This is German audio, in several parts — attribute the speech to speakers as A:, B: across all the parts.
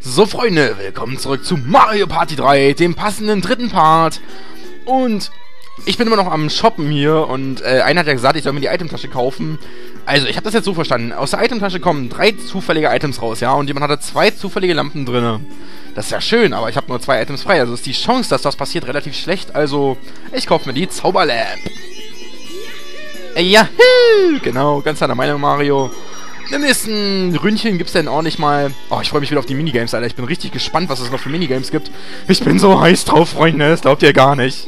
A: So Freunde, willkommen zurück zu Mario Party 3, dem passenden dritten Part. Und ich bin immer noch am Shoppen hier und einer hat ja gesagt, ich soll mir die Itemtasche kaufen. Also ich habe das jetzt so verstanden, aus der Itemtasche kommen 3 zufällige Items raus, ja, und jemand hatte 2 zufällige Lampen drin. Das ist ja schön, aber ich habe nur 2 Items frei, also ist die Chance, dass das passiert, relativ schlecht. Also ich kaufe mir die Zauberlamp. Yahoo! Genau, ganz deiner Meinung, Mario. Im nächsten Ründchen gibt's dann auch nicht mal... Oh, ich freue mich wieder auf die Minigames, Alter. Ich bin richtig gespannt, was es noch für Minigames gibt. Ich bin so heiß drauf, Freunde. Das glaubt ihr gar nicht.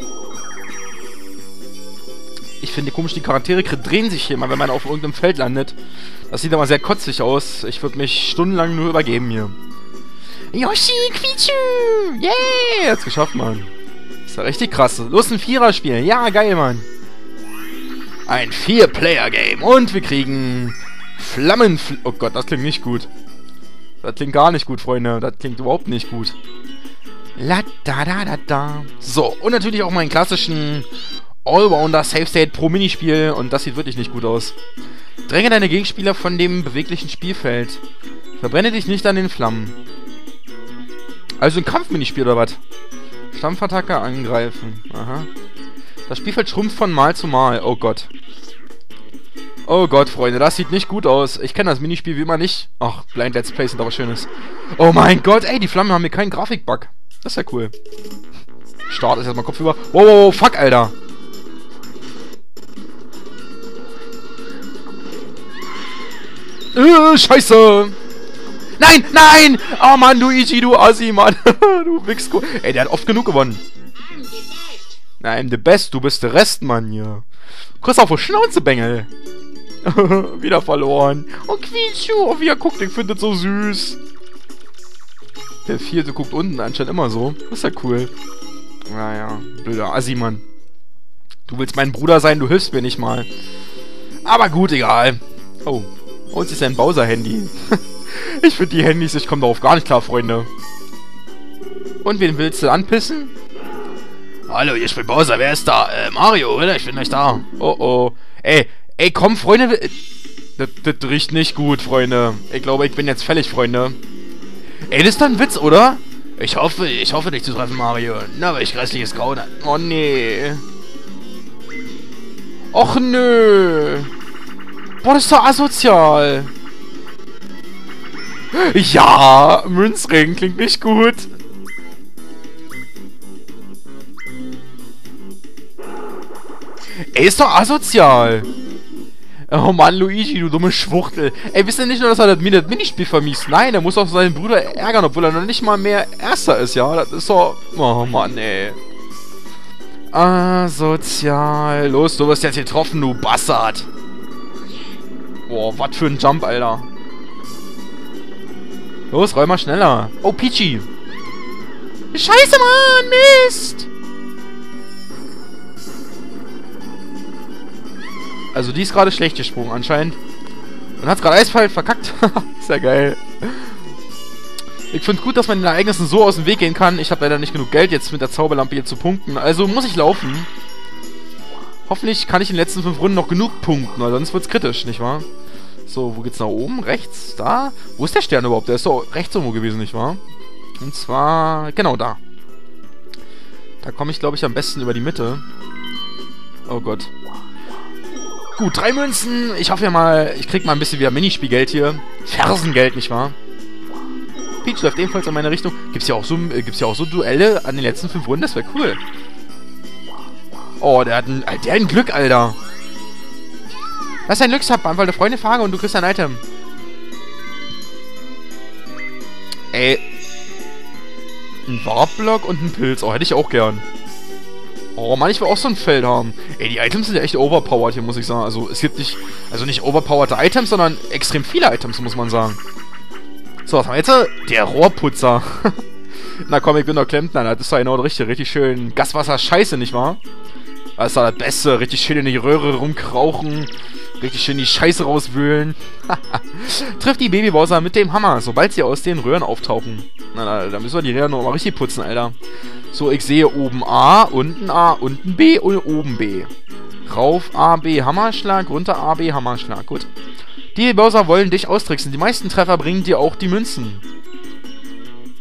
A: Ich finde komisch, die Charaktere drehen sich hier mal, wenn man auf irgendeinem Feld landet. Das sieht aber sehr kotzig aus. Ich würde mich stundenlang nur übergeben hier. Yoshi, Quietschu! Yeah! Hat's geschafft, Mann. Das ist ja richtig krass. Los, ein Vierer-Spiel. Ja, geil, Mann. Ein 4-Player-Game. Und wir kriegen... Oh Gott, das klingt nicht gut. Das klingt gar nicht gut, Freunde. Das klingt überhaupt nicht gut. La da da da da. So, und natürlich auch meinen klassischen Allrounder Save State pro Minispiel. Und das sieht wirklich nicht gut aus. Dränge deine Gegenspieler von dem beweglichen Spielfeld. Verbrenne dich nicht an den Flammen. Also ein Kampfminispiel oder was? Stampfattacke angreifen. Aha. Das Spielfeld schrumpft von Mal zu Mal. Oh Gott. Oh Gott, Freunde, das sieht nicht gut aus. Ich kenne das Minispiel wie immer nicht. Ach, Blind Let's Play sind aber schönes. Oh mein Gott, ey, die Flammen haben hier keinen Grafikbug. Das ist ja cool. Start ist erstmal Kopfüber. Wow, fuck, Alter. Scheiße. Nein! Oh Mann, Luigi, du Assi, Mann. Du Wichsko. Ey, der hat oft genug gewonnen. I'm the best, du bist der Rest, Mann, hier. Kuss auf die Schnauze, Bengel. Wieder verloren. Und Quietschu, oh, wie er guckt, ich finde das so süß. Der Vierte guckt unten anscheinend immer so. Das ist ja cool. Naja, blöder Assi, Mann. Du willst mein Bruder sein, du hilfst mir nicht mal. Aber gut, egal. Oh, uns ist ein Bowser-Handy. Ich finde die Handys, ich komme darauf gar nicht klar, Freunde. Und wen willst du anpissen? Hallo, ich bin Bowser, wer ist da? Mario, oder? Ich bin nicht da. Oh. Ey, komm, Freunde. Das riecht nicht gut, Freunde. Ich glaube, ich bin jetzt fällig, Freunde. Ey, das ist doch ein Witz, oder? Ich hoffe, dich zu treffen, Mario. Na, welch grässliches Grauen. Oh, nee. Och, nö. Boah, das ist doch asozial. Ja, Münzring klingt nicht gut. Ey, ist doch asozial. Oh Mann, Luigi, du dumme Schwuchtel. Ey, wisst ihr nicht nur, dass er das Minispiel vermisst? Nein, er muss auch seinen Bruder ärgern, obwohl er noch nicht mal mehr Erster ist, ja? Das ist doch... Oh Mann, ey. Asozial. Los, du wirst jetzt getroffen, du Bastard. Boah, was für ein Jump, Alter. Los, räum mal schneller. Oh, Peachy. Scheiße, Mann, Mist. Also die ist gerade schlecht gesprungen anscheinend. Und hat gerade eiskalt verkackt. Ist ja geil. Ich finde gut, dass man den Ereignissen so aus dem Weg gehen kann. Ich habe leider nicht genug Geld jetzt mit der Zauberlampe hier zu punkten. Also muss ich laufen. Hoffentlich kann ich in den letzten 5 Runden noch genug punkten, weil sonst wird's kritisch, nicht wahr? So, wo geht's nach oben? Rechts? Da? Wo ist der Stern überhaupt? Der ist doch rechts irgendwo gewesen, nicht wahr? Und zwar, genau da. Da komme ich, glaube ich, am besten über die Mitte. Oh Gott. Gut, 3 Münzen. Ich hoffe ja mal, ich krieg mal ein bisschen wieder Minispielgeld hier. Fersengeld, nicht wahr? Peach läuft ebenfalls in meine Richtung. Gibt's ja auch so Duelle an den letzten 5 Runden? Das wäre cool. Oh, der hat ein Glück, Alter. Lass dein Glückshab, beantworte Freunde Frage und du kriegst ein Item. Ey. Ein Warpblock und ein Pilz. Oh, hätte ich auch gern. Oh Mann, ich will auch so ein Feld haben. Ey, die Items sind ja echt overpowered hier, muss ich sagen. Also, es gibt nicht... Also nicht overpowerte Items, sondern extrem viele Items, muss man sagen. So, was haben wir jetzt? Der Rohrputzer. Na komm, ich bin doch Klempner. Das ist doch genau richtig schön Gaswasser-Scheiße, nicht wahr? Das ist doch das Beste. Richtig schön in die Röhre rumkrauchen. Richtig schön die Scheiße rauswühlen. Trifft die Baby-Bowser mit dem Hammer, sobald sie aus den Röhren auftauchen. Na, da müssen wir die Räder noch mal richtig putzen, Alter. So, ich sehe oben A, unten B und oben B. Rauf A, B, Hammerschlag, runter A, B, Hammerschlag. Gut. Die Bowser wollen dich austricksen. Die meisten Treffer bringen dir auch die Münzen.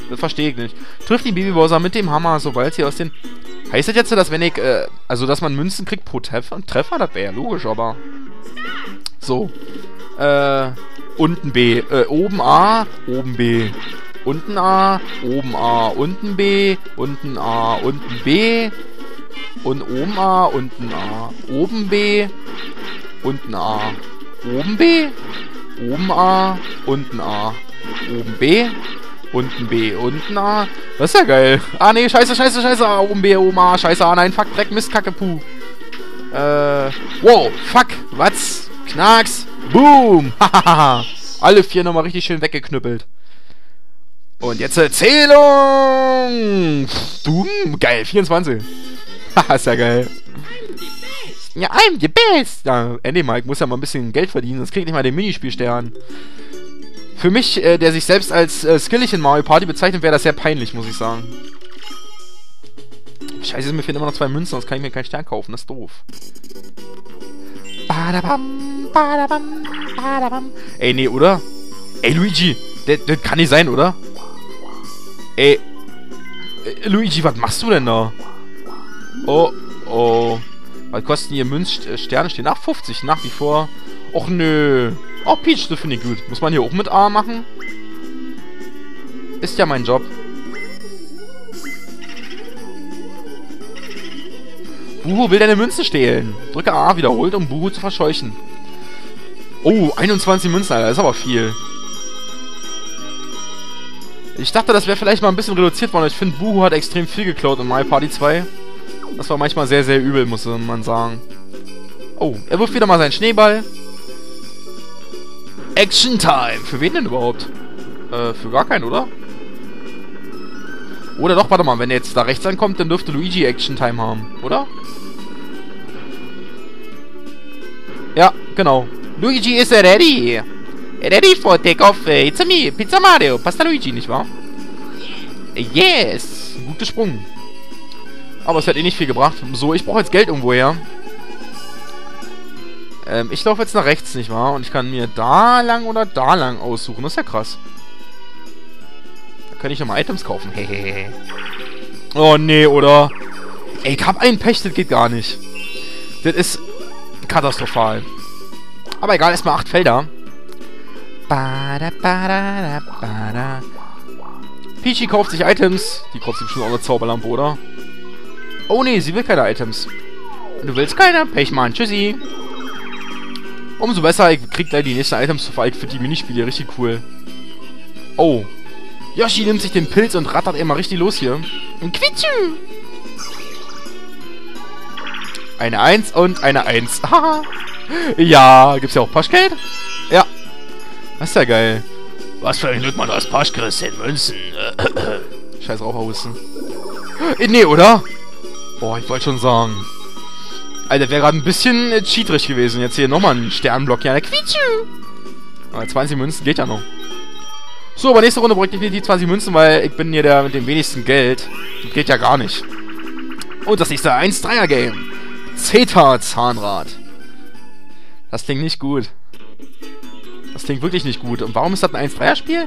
A: Das verstehe ich nicht. Trifft die Baby Bowser mit dem Hammer, sobald sie aus den... Heißt das jetzt, dass wenn ich, also dass man Münzen kriegt pro Treffer? Das wäre ja logisch, aber... So. Unten B. Oben A, oben B. Unten A, oben A, unten B, unten A, unten B. Und oben A, unten A, oben B. Unten A, oben B. Oben A, unten A, oben B. Unten B, unten A. Das ist ja geil. Ah, nee, scheiße, scheiße, scheiße. Ah, oben B, oben A, scheiße. Ah, nein, fuck, Dreck, Mist, Kacke, Puh. Wow, fuck, was? Knacks, boom. Hahaha. Alle 4 nochmal richtig schön weggeknüppelt. Und jetzt Zählung. Geil, 24. Haha, ist ja geil. Ja, I'm the best. Ja, endlich mal, ich muss ja mal ein bisschen Geld verdienen, sonst krieg ich nicht mal den Minispielstern. Für mich, der sich selbst als skillig in Mario Party bezeichnet, wäre das sehr peinlich, muss ich sagen. Scheiße, mir fehlen immer noch 2 Münzen, sonst kann ich mir keinen Stern kaufen. Das ist doof. Badabam, badabam, badabam. Ey, nee, oder? Ey, Luigi, das kann nicht sein, oder? Ey, Luigi, was machst du denn da? Oh, oh. Was kosten hier Münzsterne? Stehen nach 50, nach wie vor. Och, nö. Oh, Peach, das finde ich gut. Muss man hier auch mit A machen? Ist ja mein Job. Buhu will deine Münzen stehlen. Drücke A wiederholt, um Buhu zu verscheuchen. Oh, 21 Münzen, Alter. Das ist aber viel. Ich dachte, das wäre vielleicht mal ein bisschen reduziert worden. Ich finde, Buhu hat extrem viel geklaut in Mario Party 2. Das war manchmal sehr, sehr übel, muss man sagen. Oh, er wirft wieder mal seinen Schneeball. Action Time. Für wen denn überhaupt? Für gar keinen, oder? Oder doch, warte mal, wenn er jetzt da rechts ankommt, dann dürfte Luigi Action Time haben, oder? Ja, genau. Luigi is ready. Ready for take-off. It's a me, Pizza Mario. Passt da Luigi, nicht wahr? Yes. Guter Sprung. Aber es hat eh nicht viel gebracht. So, ich brauche jetzt Geld irgendwo her. Ich laufe jetzt nach rechts, nicht wahr? Und ich kann mir da lang oder da lang aussuchen. Das ist ja krass. Da kann ich nochmal Items kaufen. Hehehe. Oh, nee, oder? Ey, ich hab einen Pech, das geht gar nicht. Das ist katastrophal. Aber egal, erstmal 8 Felder. Peachy kauft sich Items. Die kauft sich bestimmt auch eine Zauberlampe, oder? Oh, nee, sie will keine Items. Du willst keine? Pech, Mann. Tschüssi. Umso besser, ich krieg gleich die nächsten Items zuvor. Ich finde die Minispiele richtig cool. Oh. Yoshi nimmt sich den Pilz und rattert immer richtig los hier. Und Quitschu. Eine 1 und eine 1. Haha. Ja, gibt's ja auch Paschgeld? Ja. Das ist ja geil. Was für ein Glück man aus Pasch kriegst in Münzen. Scheiß Raucherhusten. Nee, oder? Boah, ich wollte schon sagen. Alter, wäre gerade ein bisschen cheatrig gewesen. Jetzt hier nochmal ein Sternblock. Ja, der Quietschu. Aber 20 Münzen geht ja noch. So, aber nächste Runde bräuchte ich die 20 Münzen, weil ich bin hier der mit dem wenigsten Geld. Das geht ja gar nicht. Und das nächste 1-3er-Game. Zeta Zahnrad. Das klingt nicht gut. Das klingt wirklich nicht gut. Und warum ist das ein 1-3er-Spiel?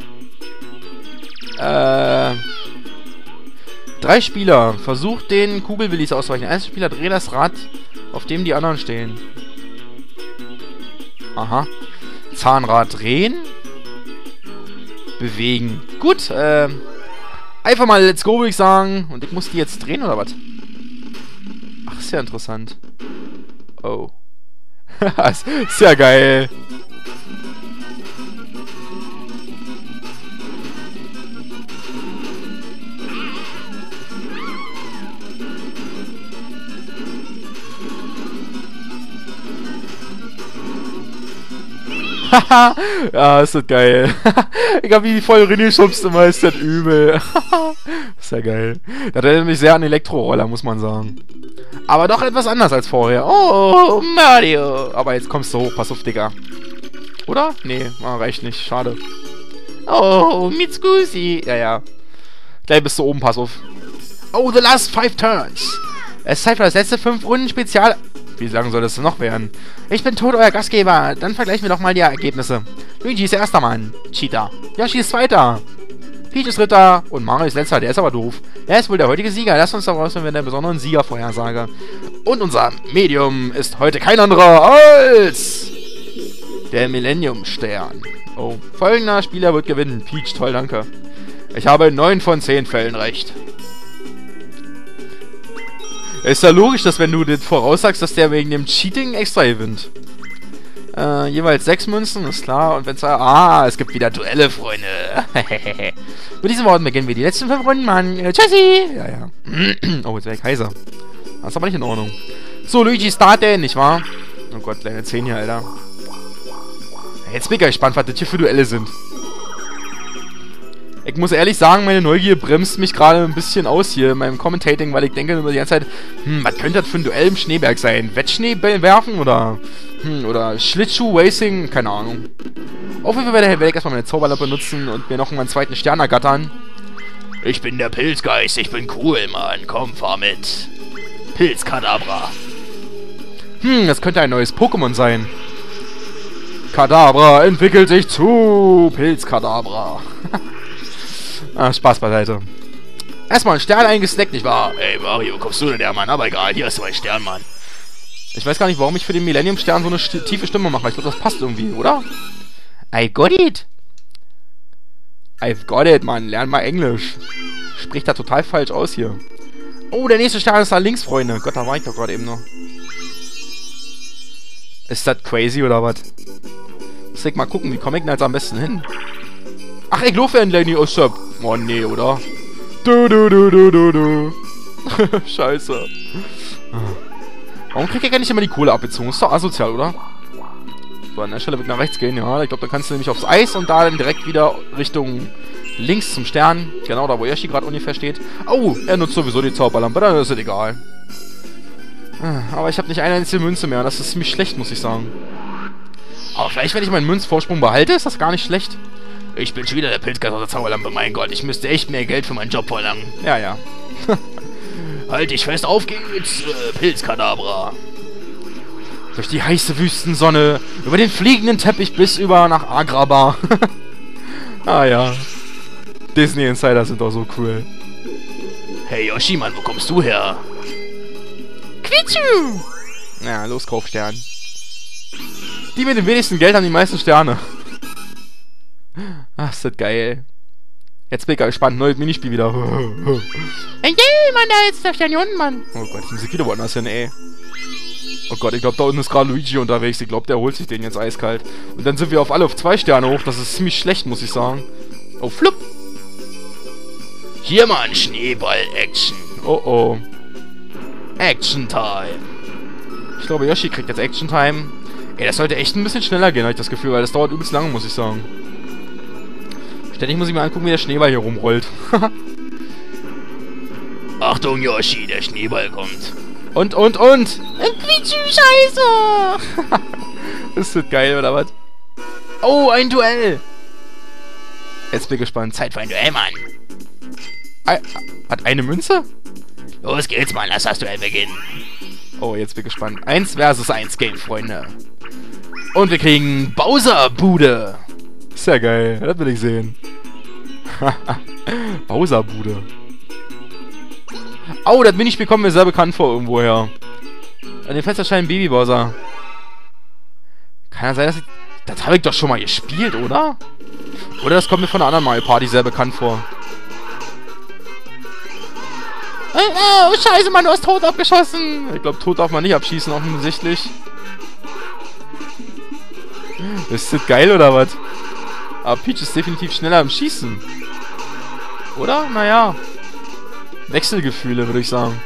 A: 3 Spieler. Versucht den Kugelwillis auszuweichen. Der erste Spieler dreht das Rad, auf dem die anderen stehen. Aha. Zahnrad drehen. Bewegen. Gut, einfach mal let's go, würde ich sagen. Und ich muss die jetzt drehen, oder was? Ach, ist ja interessant. Oh. Ist ja geil. Haha, ja, ist das geil. Ich hab wie voll reingeschubst immer, ist das übel. Ist ja geil. Das erinnert mich sehr an Elektroroller, muss man sagen. Aber doch etwas anders als vorher. Oh, Mario. Aber jetzt kommst du hoch, pass auf, Digga. Oder? Nee, reicht nicht, schade. Oh, Mitsukushi. Ja, ja. Gleich bist du oben, pass auf. Oh, the last 5 turns. Es ist Zeit für das letzte 5 Runden Spezial... Wie lang soll das denn noch werden? Ich bin tot, euer Gastgeber. Dann vergleichen wir doch mal die Ergebnisse. Luigi ist erster Mann. Cheater. Yoshi ist zweiter. Peach ist Ritter und Mario ist Letzter. Der ist aber doof. Er ist wohl der heutige Sieger. Lass uns daraus mit der besonderen Siegervorhersage. Und unser Medium ist heute kein anderer als der Millennium-Stern. Oh, folgender Spieler wird gewinnen. Peach, toll, danke. Ich habe in 9 von 10 Fällen recht. Ist ja logisch, dass wenn du das voraussagst, dass der wegen dem Cheating extra gewinnt. Jeweils 6 Münzen, ist klar. Und wenn es gibt wieder Duelle, Freunde. Mit diesen Worten beginnen wir die letzten 5 Runden, Mann. Tschüssi! Ja, ja. Oh, jetzt wäre ich Kaiser. Das ist aber nicht in Ordnung. So, Luigi starten, nicht wahr? Oh Gott, kleine 10 hier, Alter. Jetzt bin ich gespannt, was das hier für Duelle sind. Ich muss ehrlich sagen, meine Neugier bremst mich gerade ein bisschen aus hier in meinem Commentating, weil ich denke immer die ganze Zeit, was könnte das für ein Duell im Schneeberg sein? Wettschnee werfen oder Schlittschuh-Racing? Keine Ahnung. Auf jeden Fall werde ich erstmal meine Zauberlampe nutzen und mir noch einen zweiten Stern ergattern. Ich bin der Pilzgeist, ich bin cool, Mann. Komm, fahr mit. Pilzkadabra. Das könnte ein neues Pokémon sein. Kadabra entwickelt sich zu Pilzkadabra. Spaß beiseite. Erstmal einen Stern eingesnackt, nicht wahr? Ey, Mario, wo kommst du denn her, Mann? Aber egal, hier hast du einen Stern, Mann. Ich weiß gar nicht, warum ich für den Millennium-Stern so eine tiefe Stimme mache. Ich glaube, das passt irgendwie, oder? I got it. I've got it, Mann. Lern mal Englisch. Spricht da total falsch aus hier. Oh, der nächste Stern ist da links, Freunde. Gott, da war ich doch gerade eben noch. Ist das crazy, oder was? Muss ich mal gucken, wie komme ich denn jetzt am besten hin? Ach, ich laufe endlich nicht aus der... Oh, nee, oder? Scheiße. Warum krieg ich ja nicht immer die Kohle abgezogen? Ist doch asozial, oder? So, an der Stelle wird nach rechts gehen, ja. Ich glaube, da kannst du nämlich aufs Eis und da dann direkt wieder Richtung links zum Stern. Genau, da wo Yoshi gerade ungefähr steht. Oh, er nutzt sowieso die Zauberlampe, dann ist es egal. Aber ich habe nicht eine einzige Münze mehr. Das ist ziemlich schlecht, muss ich sagen. Aber vielleicht, wenn ich meinen Münzvorsprung behalte, ist das gar nicht schlecht. Ich bin schon wieder der Pilzgeist aus der Zauberlampe, mein Gott. Ich müsste echt mehr Geld für meinen Job verlangen. Ja, ja. Halt dich fest, auf geht's, Pilzkadabra. Durch die heiße Wüstensonne, über den fliegenden Teppich bis über nach Agrabah. Ah ja. Disney Insider sind doch so cool. Hey Yoshi, Mann, wo kommst du her? Quietschu! Ja, los, Kaufstern. Die mit dem wenigsten Geld haben die meisten Sterne. Ach, ist das geil. Jetzt bin ich gespannt. Neues Minispiel wieder. Hey, Mann, da ist der Stern hier unten, Mann. Oh Gott, ich muss wieder woanders hin, ey. Oh Gott, ich glaube, da unten ist gerade Luigi unterwegs. Ich glaube, der holt sich den jetzt eiskalt. Und dann sind wir alle auf 2 Sterne hoch. Das ist ziemlich schlecht, muss ich sagen. Oh, flupp. Hier, Mann, Schneeball-Action. Oh, oh. Action-Time. Ich glaube, Yoshi kriegt jetzt Action-Time. Ey, das sollte echt ein bisschen schneller gehen, habe ich das Gefühl, weil das dauert übelst lange, muss ich sagen. Ständig muss ich mir angucken, wie der Schneeball hier rumrollt. Achtung, Yoshi, der Schneeball kommt. Und. Scheiße! Ist das geil, oder was? Oh, ein Duell! Jetzt bin ich gespannt. Zeit für ein Duell, Mann. Hat eine Münze? Los geht's, Mann. Lass das Duell beginnen. Oh, jetzt bin ich gespannt. 1 versus 1 Game, Freunde. Und wir kriegen Bowser-Bude. Ist ja geil. Das will ich sehen. Bowser-Bude. Oh, das Minispiel kommt mir sehr bekannt vor irgendwoher. An dem Fenster scheint Baby Bowser. Kann ja sein, dass ich... Das habe ich doch schon mal gespielt, oder? Oder das kommt mir von einer anderen Mario Party sehr bekannt vor. Oh, scheiße, Mann, du hast Tod abgeschossen. Ich glaube, Tod darf man nicht abschießen, offensichtlich. Ist das geil, oder was? Aber Peach ist definitiv schneller im Schießen. Oder? Naja. Wechselgefühle, würde ich sagen.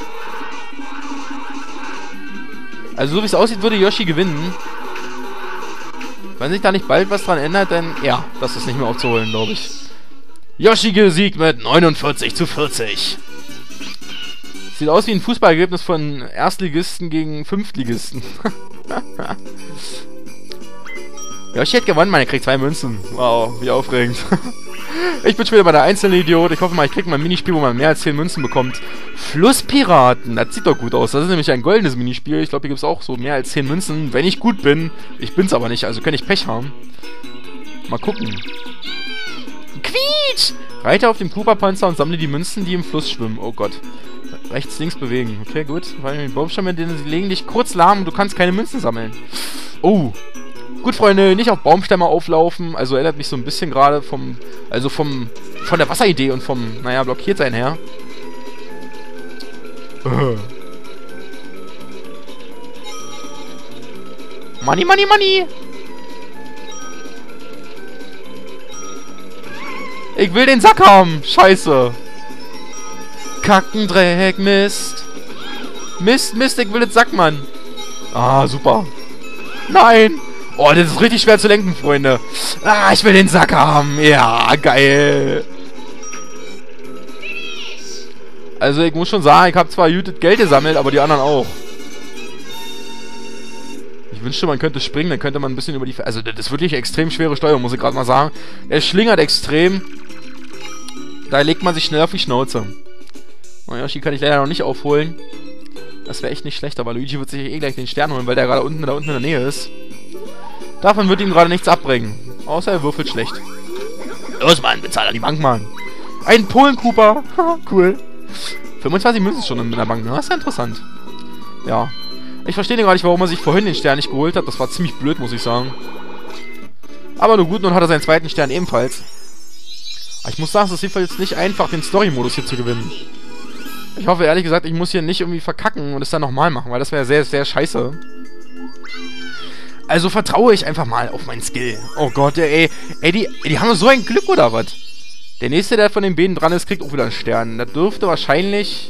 A: Also, so wie es aussieht, würde Yoshi gewinnen. Wenn sich da nicht bald was dran ändert, dann... Ja, das ist nicht mehr aufzuholen, glaube ich. Yoshi gesiegt mit 49:40. Sieht aus wie ein Fußballergebnis von Erstligisten gegen Fünftligisten. Yoshi hat gewonnen, Mann. Er kriegt 2 Münzen. Wow, wie aufregend. Ich bin schon wieder bei der Einzelidiot. Ich hoffe mal, ich kriege mal ein Minispiel, wo man mehr als 10 Münzen bekommt. Flusspiraten. Das sieht doch gut aus. Das ist nämlich ein goldenes Minispiel. Ich glaube, hier gibt es auch so mehr als 10 Münzen, wenn ich gut bin. Ich bin's aber nicht, also kann ich Pech haben. Mal gucken. Quietschu! Peach! Reite auf dem Koopa-Panzer und sammle die Münzen, die im Fluss schwimmen. Oh Gott. Rechts, links bewegen. Okay, gut. Weil die Baumstämme, sie legen dich kurz lahm und du kannst keine Münzen sammeln. Oh. Gut, Freunde, nicht auf Baumstämme auflaufen. Also erinnert mich so ein bisschen gerade von der Wasseridee und vom, naja, blockiert sein her. Money, money, money! Ich will den Sack haben! Scheiße! Kacken, Dreck, Mist! Mist, Mist, ich will den Sack, Mann! Ah, super! Nein! Oh, das ist richtig schwer zu lenken, Freunde! Ah, ich will den Sack haben! Ja, geil! Also, ich muss schon sagen, ich habe zwar gut Geld gesammelt, aber die anderen auch. Ich wünschte, man könnte springen, dann könnte man ein bisschen über die... Also, das ist wirklich extrem schwere Steuerung, muss ich gerade mal sagen. Er schlingert extrem. Da legt man sich schnell auf die Schnauze. Oh, Yoshi kann ich leider noch nicht aufholen. Das wäre echt nicht schlecht, aber Luigi wird sich eh gleich den Stern holen, weil der gerade da unten in der Nähe ist. Davon wird ihm gerade nichts abbringen. Außer er würfelt schlecht. Los, Mann, bezahl an die Bank, Mann. Ein Polen-Cooper. Cool. 25 Münzen schon in der Bank, ne? Das ist ja interessant. Ja. Ich verstehe gar nicht, warum er sich vorhin den Stern nicht geholt hat. Das war ziemlich blöd, muss ich sagen. Aber nur gut, nun hat er seinen zweiten Stern ebenfalls. Aber ich muss sagen, es ist jedenfalls nicht einfach, den Story-Modus hier zu gewinnen. Ich hoffe, ehrlich gesagt, ich muss hier nicht irgendwie verkacken und es dann nochmal machen, weil das wäre sehr, sehr scheiße. Also vertraue ich einfach mal auf meinen Skill. Oh Gott, ey, die haben so ein Glück, oder was? Der nächste, der von den beiden dran ist, kriegt auch wieder einen Stern. Das dürfte wahrscheinlich...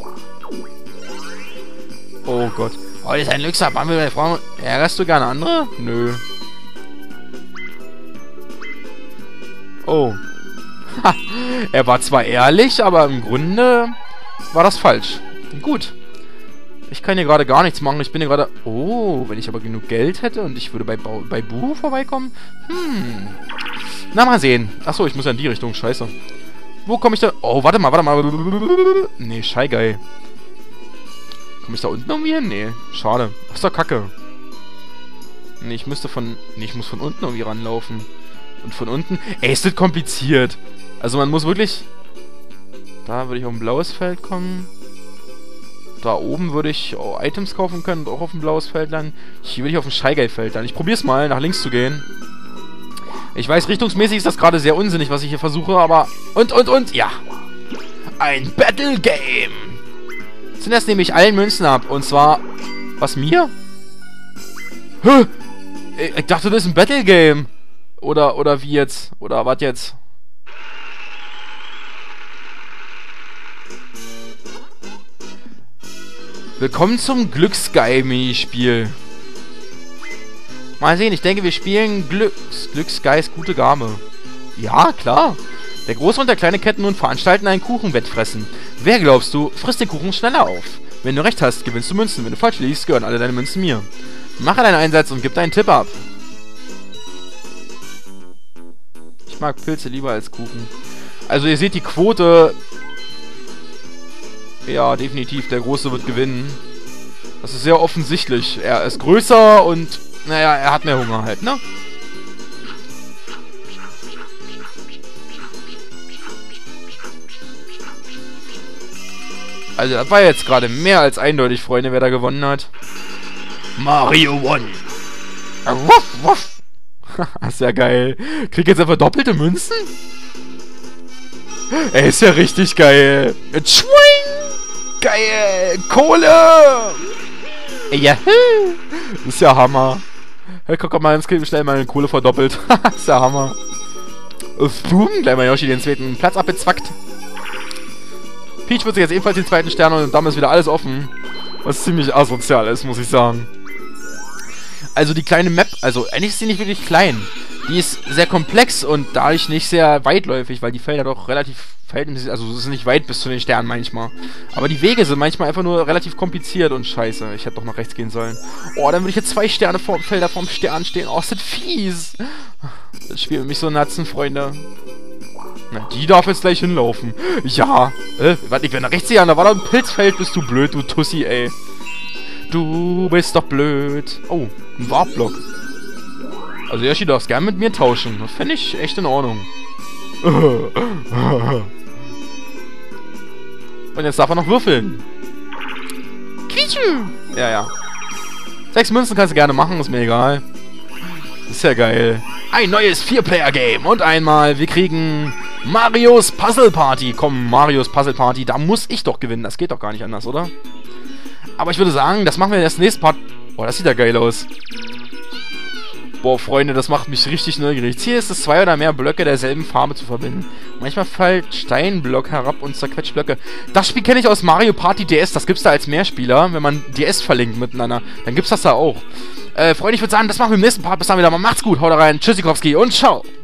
A: Oh Gott. Oh, das ist ein Glücksab. Haben wir bei Frauen... Ärgerst du gerne andere? Nö. Oh. Ha. Er war zwar ehrlich, aber im Grunde war das falsch. Gut. Ich kann hier gerade gar nichts machen. Ich bin hier gerade... Oh, wenn ich aber genug Geld hätte und ich würde bei Buhu vorbeikommen? Na, mal sehen. Achso, ich muss ja in die Richtung. Scheiße. Wo komme ich da... Oh, warte mal. Nee, Scheigeil. Komme ich da unten irgendwie hin? Nee, schade. Das ist doch kacke. Nee, ich müsste von... Nee, ich muss von unten irgendwie ranlaufen. Und von unten... Ey, ist das kompliziert. Also man muss wirklich... Da würde ich auf ein blaues Feld kommen. Da oben würde ich Items kaufen können und auch auf ein blaues Feld landen. Hier will ich auf ein Scheigeil-Feld landen. Ich probiere es mal, nach links zu gehen. Ich weiß, richtungsmäßig ist das gerade sehr unsinnig, was ich hier versuche, aber... Und, ja. Ein Battle Game. Zuerst nehme ich allen Münzen ab. Und zwar... Was, mir? Hä? Ich dachte, das ist ein Battle Game. Oder wie jetzt? Oder was jetzt? Willkommen zum Glücksgeil-Minispiel. Mal sehen, ich denke, wir spielen Glücksgeils gute Gabe. Ja, klar. Der große und der kleine Kettenhund veranstalten ein Kuchenwettfressen. Wer, glaubst du, frisst den Kuchen schneller auf? Wenn du recht hast, gewinnst du Münzen. Wenn du falsch liegst, gehören alle deine Münzen mir. Mache deinen Einsatz und gib deinen Tipp ab. Ich mag Pilze lieber als Kuchen. Also ihr seht die Quote... Ja, definitiv. Der Große wird gewinnen. Das ist sehr offensichtlich. Er ist größer und... Naja, er hat mehr Hunger halt, ne? Also, das war jetzt gerade mehr als eindeutig, Freunde, wer da gewonnen hat. Mario won. Wuff, wuff. Ist ja geil. Krieg jetzt einfach doppelte Münzen? Ey, ist ja richtig geil. Schwing! Geil! Kohle! Ja. Ist ja Hammer. Hey, guck mal, jetzt kriegen wir schnell meine Kohle verdoppelt. Ist ja Hammer. Boom, gleich mal Yoshi den zweiten Platz abbezwackt. Peach wird sich jetzt ebenfalls den zweiten Stern und damit ist wieder alles offen. Was ziemlich asozial ist, muss ich sagen. Also die kleine Map, also eigentlich ist sie nicht wirklich klein. Die ist sehr komplex und dadurch nicht sehr weitläufig, weil die Felder doch relativ verhältnismäßig, also es ist nicht weit bis zu den Sternen manchmal. Aber die Wege sind manchmal einfach nur relativ kompliziert und scheiße. Ich hätte doch nach rechts gehen sollen. Oh, dann würde ich jetzt 2 Felder vorm Stern stehen. Oh, ist das fies. Das Spiel mit mich so natzen, Freunde. Na, die darf jetzt gleich hinlaufen. Ja. Warte, ich werde nach rechts gehen, da war doch ein Pilzfeld, bist du blöd, du Tussi, ey. Du bist doch blöd. Oh, ein Warpblock. Also Yoshi, du darfst gerne mit mir tauschen. Das fände ich echt in Ordnung. Und jetzt darf er noch würfeln. Quietschu! Ja, ja. 6 Münzen kannst du gerne machen, ist mir egal. Ist ja geil. Ein neues 4-Player-Game. Und einmal, wir kriegen Marios Puzzle Party. Komm, Marios Puzzle Party, da muss ich doch gewinnen. Das geht doch gar nicht anders, oder? Aber ich würde sagen, das machen wir in das nächste Part. Boah, das sieht ja geil aus. Boah, Freunde, das macht mich richtig neugierig. Ziel ist es, 2 oder mehr Blöcke derselben Farbe zu verbinden. Manchmal fällt Steinblock herab und zerquetscht Blöcke. Das Spiel kenne ich aus Mario Party DS. Das gibt's da als Mehrspieler, wenn man DS verlinkt miteinander. Dann gibt's das da auch. Freunde, ich würde sagen, das machen wir im nächsten Part. Bis dann wieder mal. Macht's gut, haut rein. Tschüssikowski und ciao.